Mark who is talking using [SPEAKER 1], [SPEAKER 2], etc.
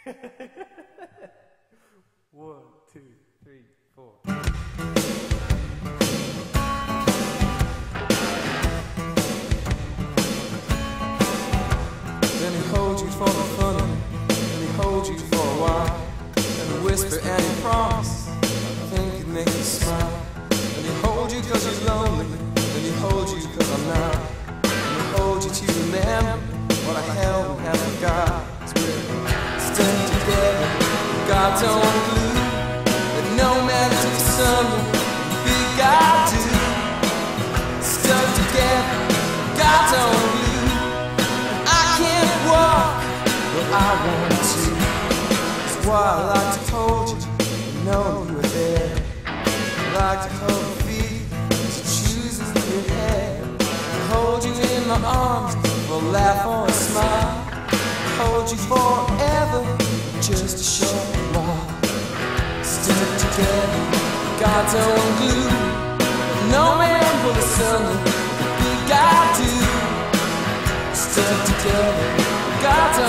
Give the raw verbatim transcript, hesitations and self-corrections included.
[SPEAKER 1] One, two, three, four.
[SPEAKER 2] Let me hold you for the fun, let me hold you for a while. Let me whisper and you promise, I think it'd make you smile. Let me hold you cause you're lonely, let me hold you cause I'm not. Let me hold you to remember what I held and have forgot. Cause we're stuck together, God's own glue. That no matter to the sun, big God do. Stuck together, God's own glue. I want to. That's why I like to hold you, and know you were there. I like to hold your feet, to choose in your head. To hold you in my arms, for a laugh or a smile. Hold you forever, just a short while. Stick together, God's own glue. No man will asunder, we got to. Stuck together, God's